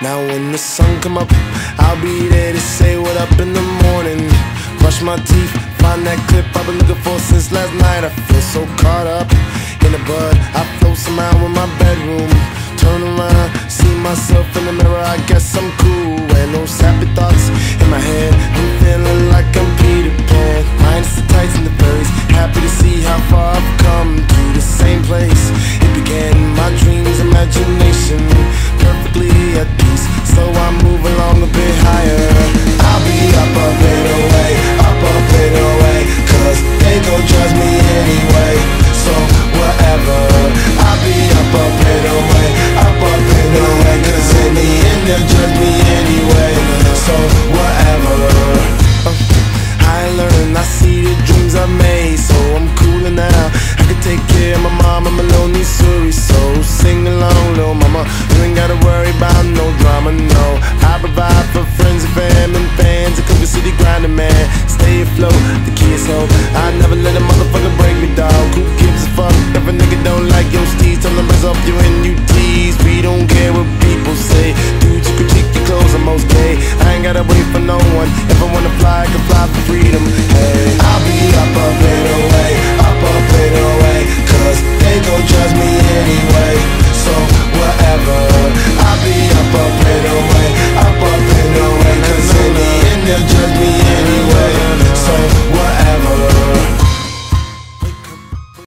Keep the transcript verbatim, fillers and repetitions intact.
Now when the sun come up, I'll be there to say what up in the morning. Brush my teeth, find that clip I've been looking for since last night. I feel so caught up in the bud, I float somehow in my bedroom. Turn around, see myself in the mirror, I guess I'm cool. And no sappy thoughts in my head, I'm feeling like I'm Peter Pan. Minus the tights and the furries, happy to see how far I've come. To the same place it began, my dreams, imagination, perfectly at peace. So I move along a bit higher. I'll be up, up and away, up, up and away, cause they gon' judge me anyway. So whatever, I'll be up, up and away, up, up and away, cause in the end they'll judge me anyway. So whatever. uh, I learned, I see the dreams I made, so I'm cooler now. I can take care of my mom and my lonely Suri. So sing along, little mama, you ain't gotta worry about no drama, no. I provide for friends and fam and fans, a Conduit City grinding man. Stay afloat, the key is hope. I never let a motherfucker break me, dog. Who gives a fuck if a nigga don't like your steez? Tell them buzz off you and you tease. We don't care what people say. Dude, you critique your clothes, I'm most gay. I ain't gotta wait for no one. If I wanna fly, I can fly for freedom.